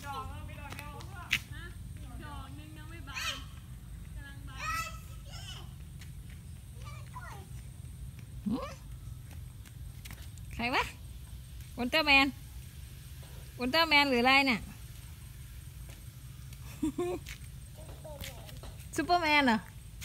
ดอกนึงยังไม่บานกำลังบานใครวะอุลตร้าแมนหรืออะไรเนี่ย ซูเปอร์แมนเหรอ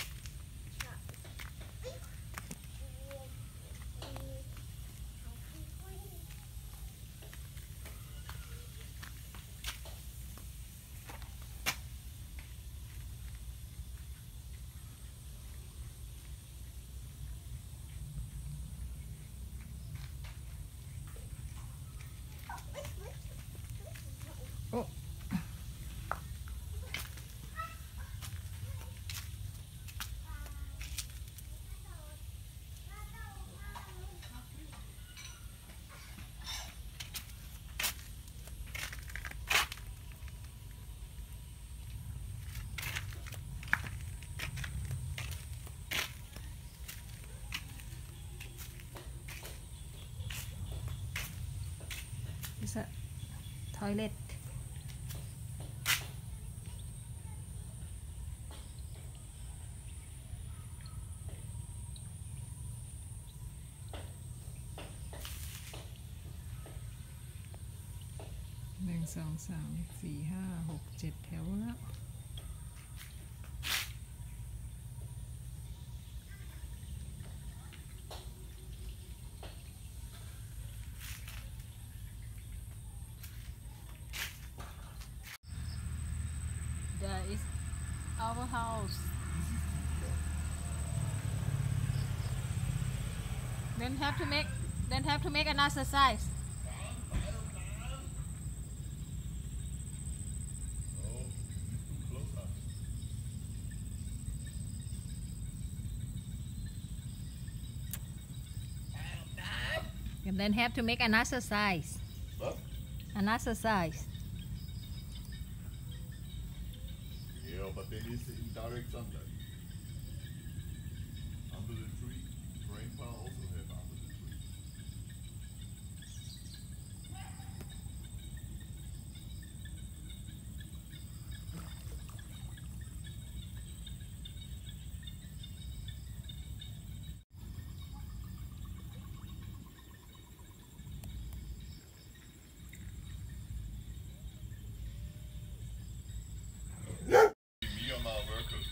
โอ้ It's a toilet. Một, 2, 3, 4, 5, 6, 7 แถวแล้ว That is our house. Then have to make an exercise. And then have to make an exercise. What? An exercise. Yeah, but then it's in direct sunlight. Under the tree. Grandpa also have under the tree. Me on my worker.